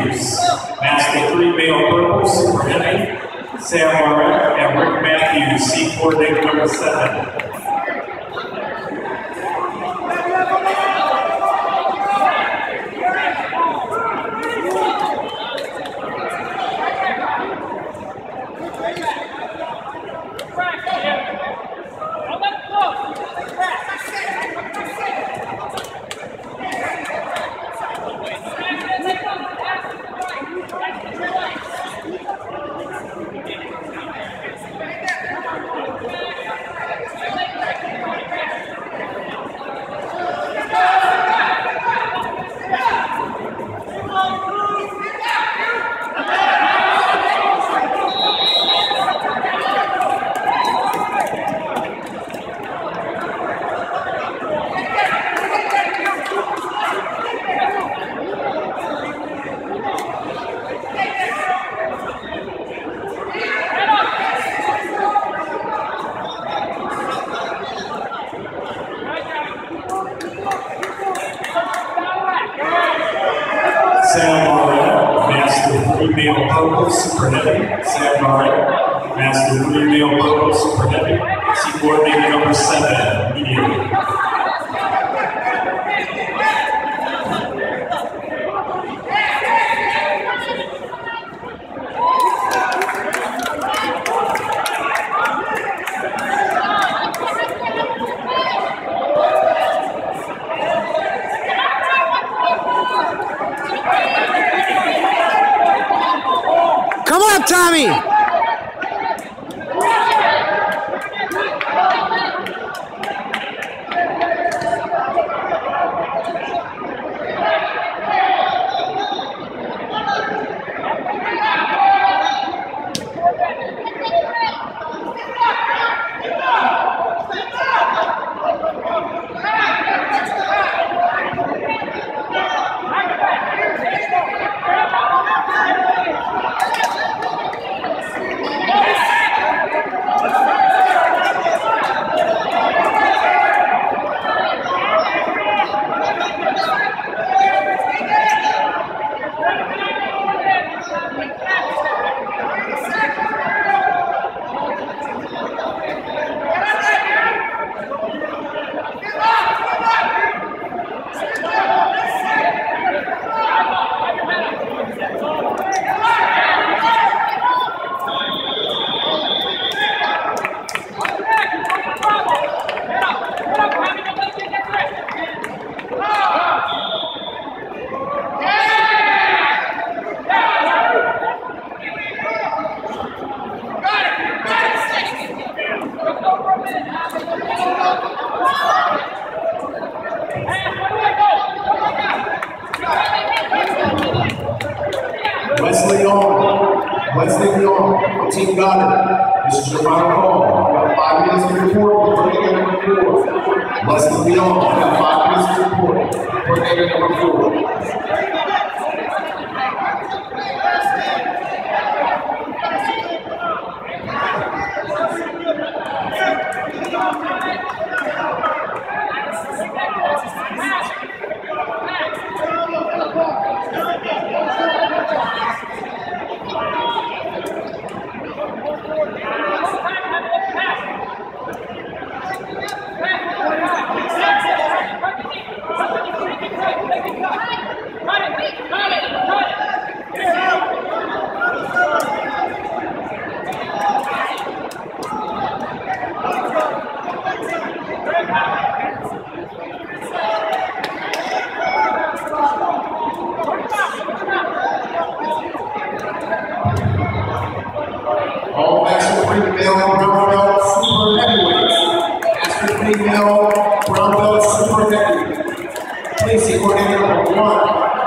Matthews. Master 3 male purple, super heavy. Sam Barrett and Rick Matthews, C coordinator number 7. Sam Barrett, Master 3 male purple, super heavy. Sam Barrett, Master 3 male purple, super heavy. C coordinator number 7, immediately. Come on, Tommy! Wesley Leon, Team Goddard. This is your final call. You got 5 minutes to report. Coordinator number 4. Wesley Leon, you got 5 minutes to report. Coordinator number 4. All Master 3 male brown belt super heavyweights. Master 3 male brown belt super heavyweight. Please see coordinator number 1.